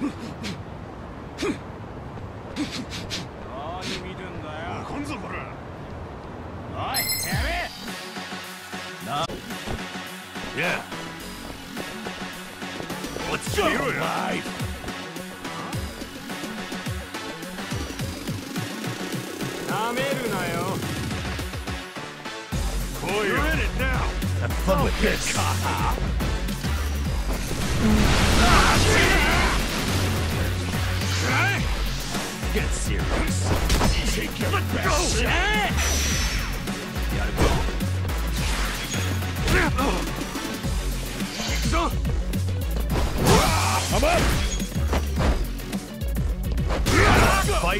何見てんだよ。 来んぞこら。 おい、やべえ。な。 いや。落ちろよ。 なめるなよ。 You're in it now. Have fun with this. Get serious. Take your best. Gotta go. I'm up. Fight.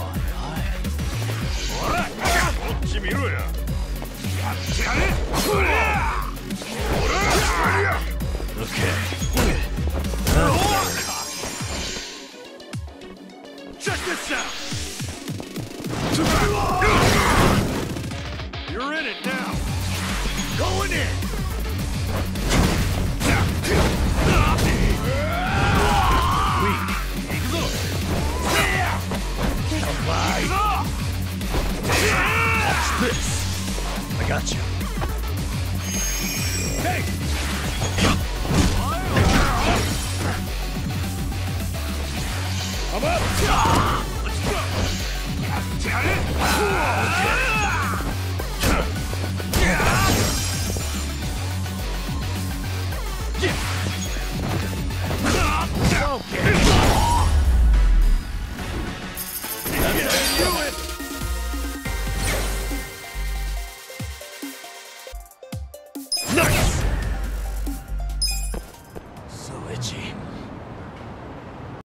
こっち見ろや。やってやれ。 Okay. Check this out. You're in it now. Going in. Watch this. I got you. Hey. I'm up. Let's go. Got it. So itchy.